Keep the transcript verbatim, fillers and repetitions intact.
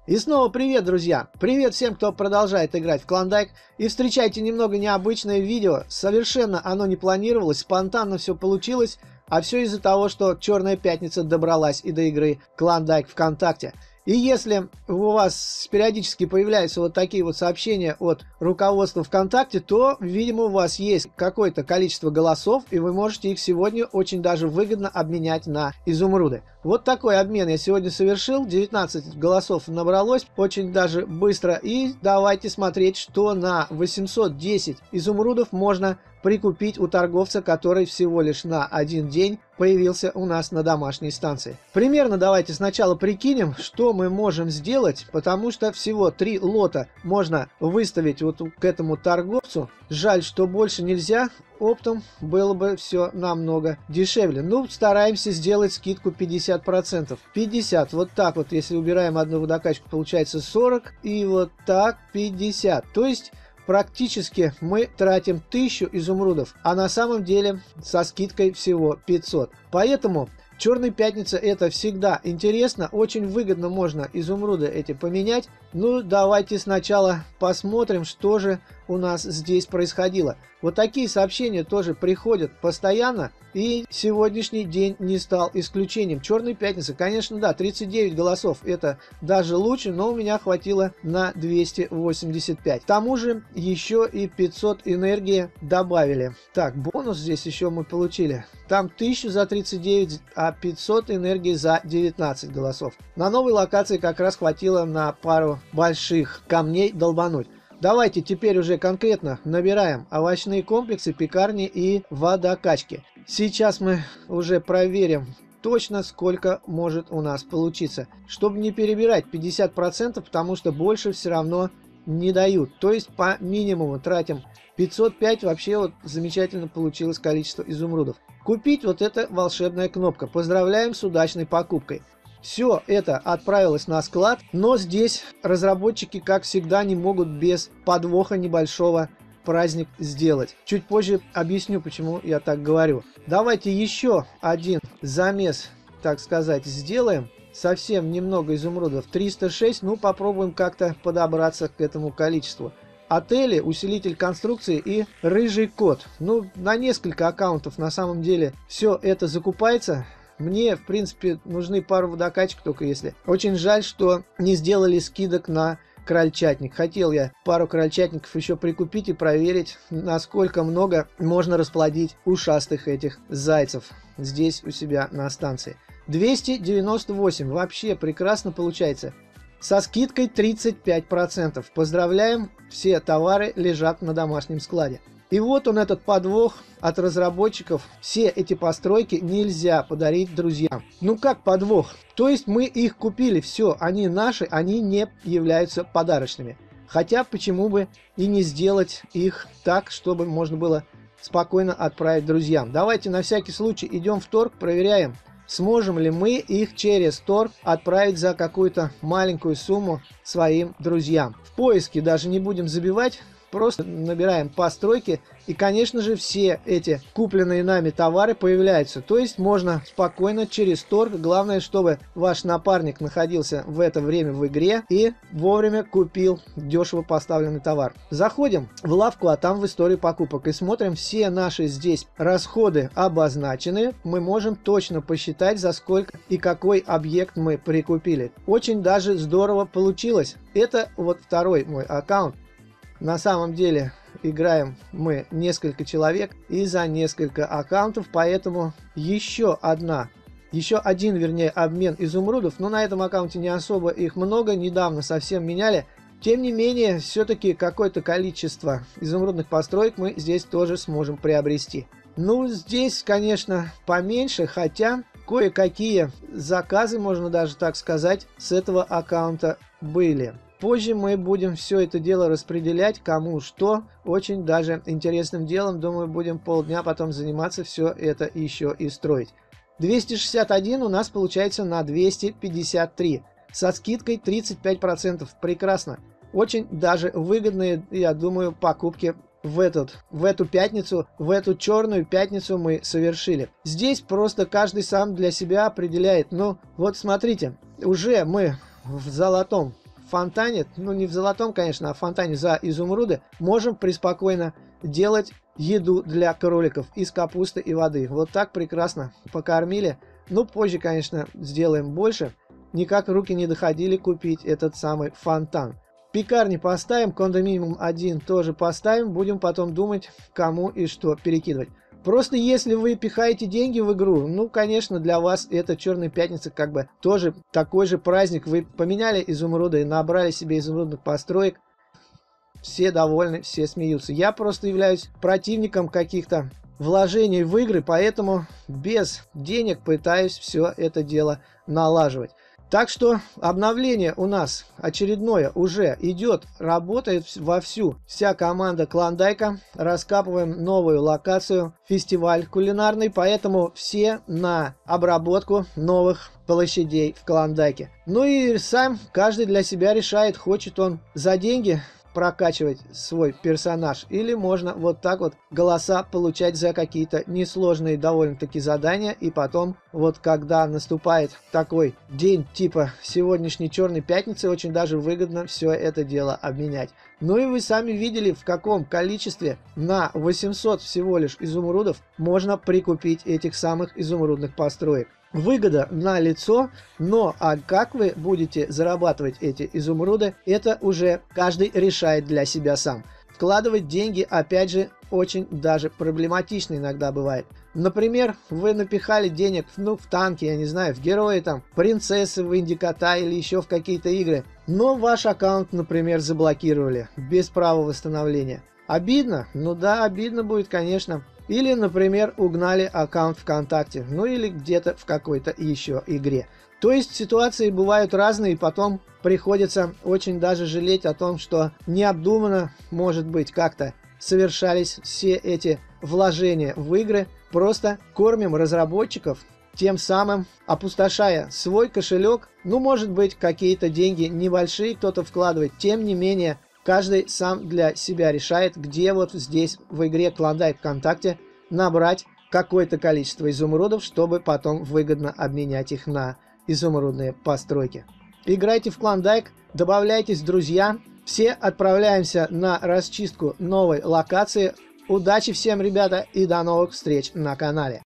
И снова привет, друзья! Привет всем, кто продолжает играть в Клондайк. И встречайте немного необычное видео. Совершенно оно не планировалось, спонтанно все получилось. А все из-за того, что Черная Пятница добралась и до игры Клондайк ВКонтакте. И если у вас периодически появляются вот такие вот сообщения от руководства ВКонтакте, то, видимо, у вас есть какое-то количество голосов, и вы можете их сегодня очень даже выгодно обменять на изумруды. Вот такой обмен я сегодня совершил, девятнадцать голосов набралось, очень даже быстро. И давайте смотреть, что на восемьсот десять изумрудов можно прикупить у торговца, который всего лишь на один день появился у нас на домашней станции. Примерно давайте сначала прикинем, что мы можем сделать, потому что всего три лота можно выставить вот к этому торговцу. Жаль, что больше нельзя, оптом было бы все намного дешевле. Ну, стараемся сделать скидку пятьдесят процентов. пятьдесят, вот так вот, если убираем одну водокачку, получается сорок, и вот так пятьдесят. То есть практически мы тратим тысячу изумрудов, а на самом деле со скидкой всего пятьсот. Поэтому Черная Пятница — это всегда интересно, очень выгодно можно изумруды эти поменять. Ну, давайте сначала посмотрим, что же у нас здесь происходило. Вот такие сообщения тоже приходят постоянно, и сегодняшний день не стал исключением. Черная Пятница, конечно, да, тридцать девять голосов, это даже лучше, но у меня хватило на двести восемьдесят пять. К тому же еще и пятьсот энергии добавили. Так, бонус здесь еще мы получили. Там тысячу за тридцать девять, а пятьсот энергии за девятнадцать голосов. На новой локации как раз хватило на пару больших камней долбануть. Давайте теперь уже конкретно набираем овощные комплексы, пекарни и водокачки. Сейчас мы уже проверим точно, сколько может у нас получиться. Чтобы не перебирать пятьдесят процентов, потому что больше все равно не дают. То есть по минимуму тратим пятьсот пять. Вообще вот замечательно получилось количество изумрудов. Купить — вот эта волшебная кнопка. Поздравляем с удачной покупкой. Все это отправилось на склад, но здесь разработчики, как всегда, не могут без подвоха небольшого праздник сделать. Чуть позже объясню, почему я так говорю. Давайте еще один замес, так сказать, сделаем. Совсем немного изумрудов, триста шесть, ну попробуем как-то подобраться к этому количеству. Отели, усилитель конструкции и рыжий кот. Ну, на несколько аккаунтов на самом деле все это закупается. Мне, в принципе, нужны пару водокачек, только если. Очень жаль, что не сделали скидок на крольчатник. Хотел я пару крольчатников еще прикупить и проверить, насколько много можно расплодить ушастых этих зайцев здесь у себя на станции. двести девяносто восемь. Вообще прекрасно получается. Со скидкой тридцать пять процентов. Поздравляем, все товары лежат на домашнем складе. И вот он, этот подвох от разработчиков. Все эти постройки нельзя подарить друзьям. Ну как подвох? То есть мы их купили, все, они наши, они не являются подарочными. Хотя почему бы и не сделать их так, чтобы можно было спокойно отправить друзьям. Давайте на всякий случай идем в торг, проверяем, сможем ли мы их через торг отправить за какую-то маленькую сумму своим друзьям. В поиске даже не будем забивать. Просто набираем постройки, и, конечно же, все эти купленные нами товары появляются. То есть можно спокойно через торг. Главное, чтобы ваш напарник находился в это время в игре и вовремя купил дешево поставленный товар. Заходим в лавку, а там в историю покупок, и смотрим, все наши здесь расходы обозначены. Мы можем точно посчитать, за сколько и какой объект мы прикупили. Очень даже здорово получилось. Это вот второй мой аккаунт. На самом деле играем мы несколько человек и за несколько аккаунтов, поэтому еще одна, еще один, вернее, обмен изумрудов, но на этом аккаунте не особо их много, недавно совсем меняли. Тем не менее, все-таки какое-то количество изумрудных построек мы здесь тоже сможем приобрести. Ну, здесь, конечно, поменьше, хотя кое-какие заказы, можно даже так сказать, с этого аккаунта были. Позже мы будем все это дело распределять, кому что. Очень даже интересным делом. Думаю, будем полдня потом заниматься все это еще и строить. двести шестьдесят один у нас получается на двести пятьдесят три. Со скидкой тридцать пять процентов. Прекрасно. Очень даже выгодные, я думаю, покупки в, этот, в эту пятницу, в эту черную пятницу мы совершили. Здесь просто каждый сам для себя определяет. Ну, вот смотрите, уже мы в золотом фонтане, ну не в золотом, конечно, а в фонтане за изумруды, можем преспокойно делать еду для кроликов из капусты и воды. Вот так прекрасно покормили. Ну, позже, конечно, сделаем больше. Никак руки не доходили купить этот самый фонтан. Пекарни поставим, кондоминиум один тоже поставим. Будем потом думать, кому и что перекидывать. Просто если вы пихаете деньги в игру, ну, конечно, для вас это Черная Пятница как бы тоже такой же праздник. Вы поменяли изумруды и набрали себе изумрудных построек. Все довольны, все смеются. Я просто являюсь противником каких-то вложений в игры, поэтому без денег пытаюсь все это дело налаживать. Так что обновление у нас очередное уже идет, работает вовсю. Вся команда Клондайка. Раскапываем новую локацию, фестиваль кулинарный, поэтому все на обработку новых площадей в Клондайке. Ну и сам каждый для себя решает, хочет он за деньги прокачивать свой персонаж, или можно вот так вот голоса получать за какие-то несложные довольно-таки задания, и потом вот когда наступает такой день типа сегодняшней Черной Пятницы, очень даже выгодно все это дело обменять. Ну и вы сами видели, в каком количестве на восемьсот всего лишь изумрудов можно прикупить этих самых изумрудных построек. Выгода на лицо, но а как вы будете зарабатывать эти изумруды, это уже каждый решает для себя сам. Вкладывать деньги, опять же, очень даже проблематично иногда бывает. Например, вы напихали денег ну, в танки, я не знаю, в герои, там, принцессы, в Индикота или еще в какие-то игры, но ваш аккаунт, например, заблокировали без права восстановления. Обидно? Ну да, обидно будет, конечно. Или, например, угнали аккаунт ВКонтакте, ну или где-то в какой-то еще игре. То есть ситуации бывают разные, и потом приходится очень даже жалеть о том, что необдуманно, может быть, как-то совершались все эти вложения в игры. Просто кормим разработчиков, тем самым опустошая свой кошелек. Ну, может быть, какие-то деньги небольшие кто-то вкладывает, тем не менее, каждый сам для себя решает, где вот здесь в игре Клондайк ВКонтакте набрать какое-то количество изумрудов, чтобы потом выгодно обменять их на изумрудные постройки. Играйте в Клондайк, добавляйтесь в друзья. Все отправляемся на расчистку новой локации. Удачи всем, ребята, и до новых встреч на канале.